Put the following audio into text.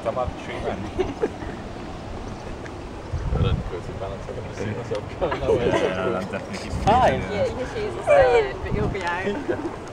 I've had treatment. I don't know if balance. I can just see myself going that way. Yeah, I'm definitely keeping Fine. Yeah, your shoes are staying, but you'll be out.